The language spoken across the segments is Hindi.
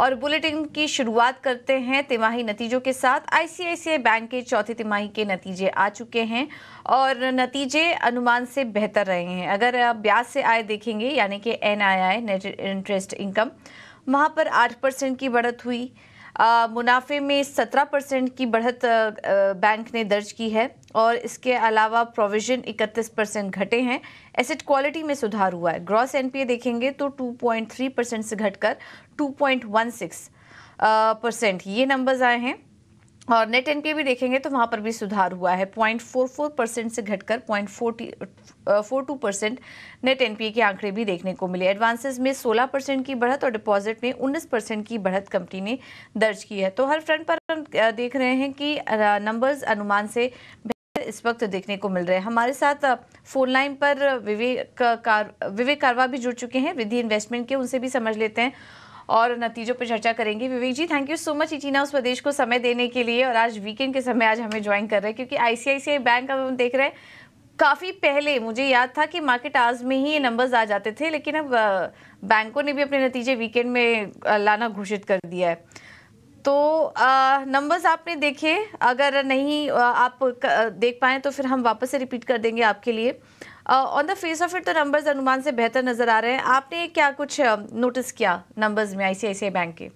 और बुलेटिन की शुरुआत करते हैं तिमाही नतीजों के साथ। आईसीआईसीआई बैंक के चौथी तिमाही के नतीजे आ चुके हैं और नतीजे अनुमान से बेहतर रहे हैं। अगर आप ब्याज से आय देखेंगे यानी कि एनआईआई, नेट इंटरेस्ट इनकम, वहां पर 8% की बढ़त हुई। मुनाफे में 17% की बढ़त बैंक ने दर्ज की है और इसके अलावा प्रोविजन 31% घटे हैं। एसेट क्वालिटी में सुधार हुआ है। ग्रॉस एनपीए देखेंगे तो 2.3% से घटकर 2.16% ये नंबर्स आए हैं। और नेट एनपीए भी देखेंगे तो वहां पर भी सुधार हुआ है। 0.44% से घटकर 0.42% नेट एनपीए के आंकड़े भी देखने को मिले। एडवांसेस में 16% की बढ़त और डिपॉजिट में 19% की बढ़त कंपनी ने दर्ज की है। तो हर फ्रंट पर हम देख रहे हैं कि नंबर्स अनुमान से इस वक्त देखने को मिल रहे हैं। हमारे साथ फोन लाइन पर विवेक कारवा भी जुड़ चुके हैं, विधि इन्वेस्टमेंट के, उनसे भी समझ लेते हैं और नतीजों पर चर्चा करेंगे। Vivek ji, thank you so much इटीना स्वदेश को समय देने के लिए, और आज वीकेंड के समय आज हमें ज्वाइन कर रहे हैं क्योंकि आईसीआईसीआई बैंक अब हम देख रहे हैं। काफी पहले मुझे याद था कि मार्केट आज में ही ये नंबर्स आ जाते थे, लेकिन अब बैंकों ने भी अपने नतीजे वीकेंड में लाना घोषित कर दिया है। तो नंबर्स आपने देखे, अगर नहीं आप देख पाए तो फिर हम वापस से रिपीट कर देंगे आपके लिए। On the face of it तो नंबर्स अनुमान से बेहतर नजर आ रहे हैं। आपने क्या कुछ नोटिस किया नंबर्स में आईसीआईसीआई बैंक के?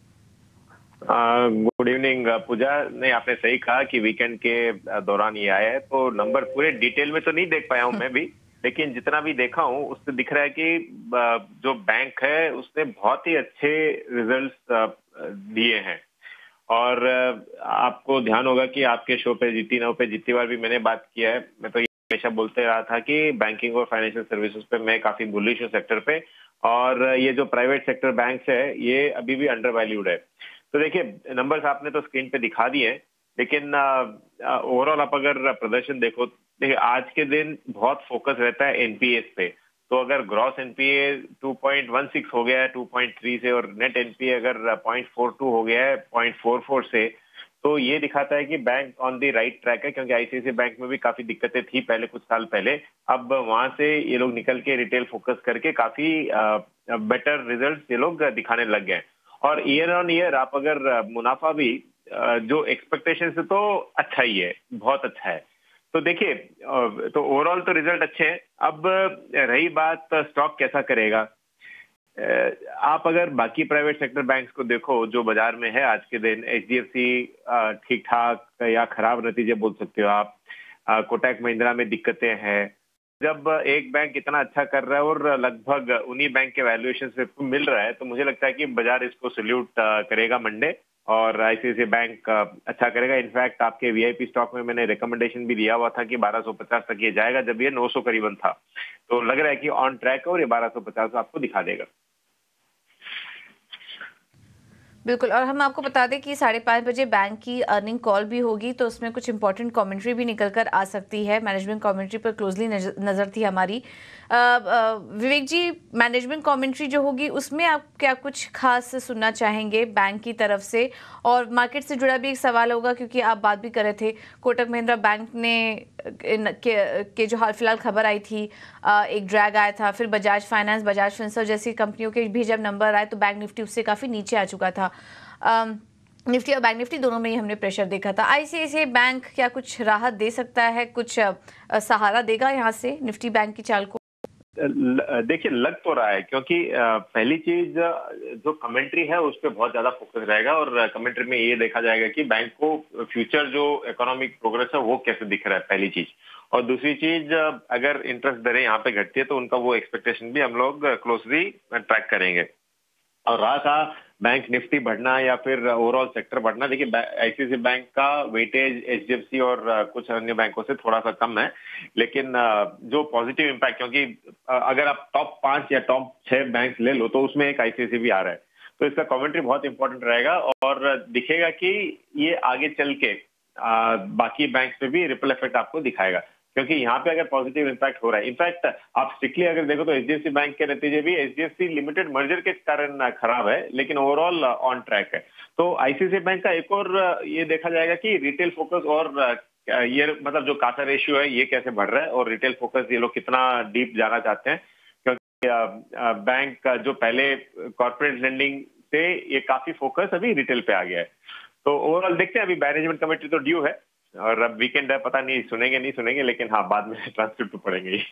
Good evening Pooja. नहीं, आपने सही कहा कि वीकेंड के दौरान ये आया है, तो नंबर पूरे डिटेल में तो नहीं देख पाया हूं मैं भी, लेकिन जितना भी देखा हूं उससे दिख रहा है कि जो बैंक है उसने बहुत ही अच्छे रिजल्ट्स दिए हैं। और आपको ध्यान होगा कि आपके शो पे जीती ना पे जितनी बार भी मैंने बात किया है, मैं तो हमेशा बोलते रहा था कि बैंकिंग और फाइनेंशियल सर्विसेज पे मैं काफी बुलिश हूँ सेक्टर पे, और ये जो प्राइवेट सेक्टर बैंक्स है ये अभी भी अंडर वैल्यूड है। तो देखिए, नंबर्स आपने तो स्क्रीन पे दिखा दिए हैं, लेकिन ओवरऑल आप अगर प्रदर्शन देखो, देखिए आज के दिन बहुत फोकस रहता है एनपीएस पे। तो अगर ग्रॉस एनपीए 2.16 हो गया है 2.3 से, और नेट एनपीए अगर 0.42 हो गया है 0.44 से, तो ये दिखाता है कि bank on the right track है। क्योंकि आईसीआईसीआई बैंक में भी काफी दिक्कतें थी पहले, कुछ साल पहले। अब वहां से ये लोग निकल के रिटेल फोकस करके काफी बेटर रिजल्ट ये लोग दिखाने लग गए। और ईयर ऑन ईयर आप अगर मुनाफा भी जो एक्सपेक्टेशन से तो अच्छा ही है, बहुत अच्छा है। तो देखिए, तो ओवरऑल तो रिजल्ट अच्छे हैं। अब रही बात स्टॉक कैसा करेगा। आप अगर बाकी प्राइवेट सेक्टर बैंक्स को देखो जो बाजार में है आज के दिन, एचडीएफसी ठीक ठाक या खराब नतीजे बोल सकते हो आप, कोटक महिंद्रा में दिक्कतें हैं। जब एक बैंक इतना अच्छा कर रहा है और लगभग उन्हीं बैंक के वैल्यूएशन से मिल रहा है, तो मुझे लगता है कि बाजार इसको सल्यूट करेगा मंडे, और आईसीआईसीआई बैंक अच्छा करेगा। इनफैक्ट आपके वीआईपी स्टॉक में मैंने रिकमेंडेशन भी दिया हुआ था कि 1250 तक ये जाएगा, जब ये 900 करीबन था। तो लग रहा है कि ऑन ट्रैक है और ये 1250 आपको दिखा देगा। बिल्कुल, और हम आपको बता दें कि 5:30 बजे बैंक की अर्निंग कॉल भी होगी, तो उसमें कुछ इंपॉर्टेंट कमेंट्री भी निकल कर आ सकती है। मैनेजमेंट कमेंट्री पर क्लोजली नज़र थी हमारी। विवेक जी, मैनेजमेंट कमेंट्री जो होगी उसमें आप क्या कुछ खास सुनना चाहेंगे बैंक की तरफ से? और मार्केट से जुड़ा भी एक सवाल होगा, क्योंकि आप बात भी कर रहे थे कोटक महिंद्रा बैंक ने के जो हाल फिलहाल खबर आई थी, एक ड्रैग आया था, फिर बजाज फाइनेंस, बजाज फिनसर्व जैसी कंपनियों के भी जब नंबर आए तो बैंक निफ्टी उससे काफ़ी नीचे आ चुका था। निफ्टी और बैंक निफ्टी दोनों में ही हमने प्रेशर देखा था। आईसीआईसीआई बैंक क्या कुछ राहत दे सकता है, कुछ सहारा देगा यहाँ से निफ्टी बैंक की चाल को? देखिए, लग तो रहा है, क्योंकि पहली चीज जो कमेंट्री है उस पर बहुत ज्यादा फोकस रहेगा, और कमेंट्री में ये देखा जाएगा कि बैंक को फ्यूचर जो इकोनॉमिक प्रोग्रेस है वो कैसे दिख रहा है, पहली चीज। और दूसरी चीज, अगर इंटरेस्ट दरें यहाँ पे घटती है तो उनका वो एक्सपेक्टेशन भी हम लोग क्लोजली ट्रैक करेंगे। और रहा था बैंक निफ्टी बढ़ना या फिर ओवरऑल सेक्टर बढ़ना, देखिए आईसीआईसीआई बैंक का वेटेज एचडीएफसी और कुछ अन्य बैंकों से थोड़ा सा कम है, लेकिन जो पॉजिटिव इम्पैक्ट, क्योंकि अगर आप टॉप 5 या टॉप 6 बैंक ले लो तो उसमें एक आईसीआईसीआई भी आ रहा है, तो इसका कमेंट्री बहुत इंपॉर्टेंट रहेगा। और दिखेगा कि ये आगे चल के बाकी बैंक पे भी रिपल इफेक्ट आपको दिखाएगा, क्योंकि यहाँ पे अगर पॉजिटिव इम्पैक्ट हो रहा है। इनफैक्ट आप स्ट्रिक्टली अगर देखो तो एचडीएफसी बैंक के नतीजे भी एचडीएफसी लिमिटेड मर्जर के कारण खराब है, लेकिन ओवरऑल ऑन ट्रैक है। तो आईसीआईसीआई बैंक का एक और ये देखा जाएगा कि रिटेल फोकस और ये मतलब जो कासा रेशियो है ये कैसे बढ़ रहा है, और रिटेल फोकस ये लोग कितना डीप जाना चाहते हैं। क्योंकि बैंक का जो पहले कॉर्पोरेट लेंडिंग से ये काफी फोकस अभी रिटेल पे आ गया है। तो ओवरऑल देखते हैं, अभी मैनेजमेंट कमेटी तो ड्यू है और अब वीकेंड है, पता नहीं सुनेंगे नहीं सुनेंगे, लेकिन हाँ बाद में ट्रांसक्रिप्ट तो पढ़ेंगे ही।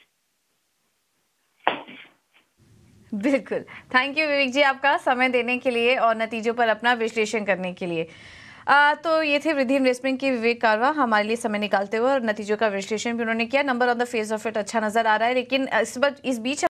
बिल्कुल। थैंक यू विवेक जी, आपका समय देने के लिए और नतीजों पर अपना विश्लेषण करने के लिए। तो ये थे वृद्धि इन्वेस्टमेंट के विवेक कारवा, हमारे लिए समय निकालते हुए और नतीजों का विश्लेषण भी उन्होंने किया। Number on the face of it अच्छा नजर आ रहा है, लेकिन इस बीच